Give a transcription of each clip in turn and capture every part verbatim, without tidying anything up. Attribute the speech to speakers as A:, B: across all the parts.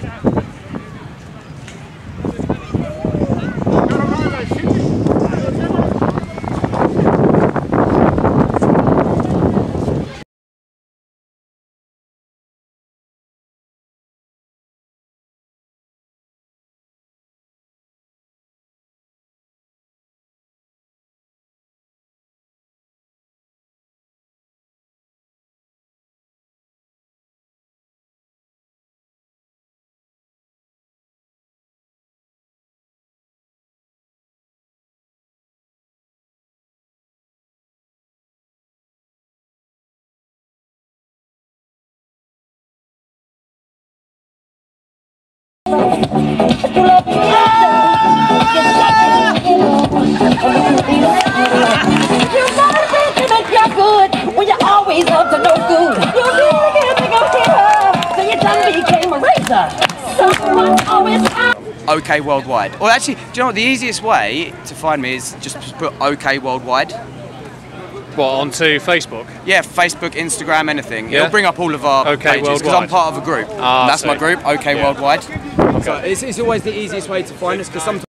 A: OK Worldwide. Or actually, do you know what? The easiest way to find me is just put OK Worldwide.
B: What, onto Facebook?
A: Yeah, Facebook, Instagram, anything.
B: Yeah?
A: It'll bring up all of our
B: OK
A: pages because I'm part of a group.
B: Ah,
A: that's
B: so.
A: my group, OK
B: Yeah.
A: Worldwide.
B: Okay.
A: So it's, it's always the easiest way to find us because sometimes.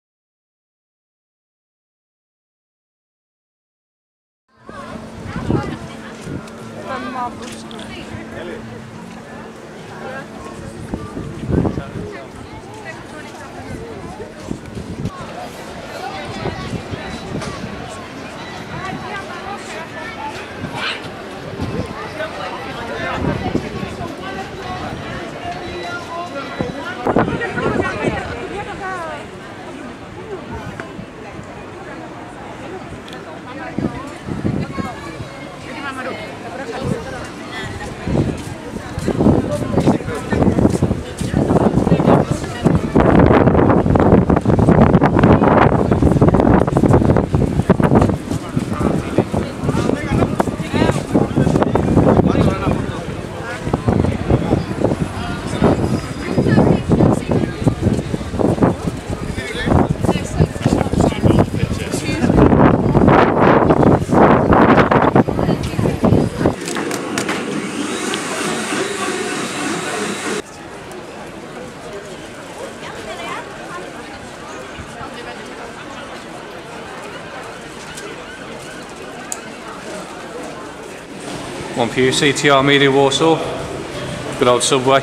B: One for you, C T R Media Warsaw. Good old subway.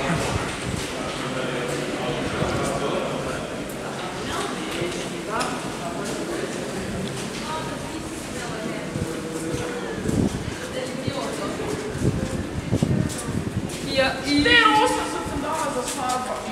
C: Ja, i...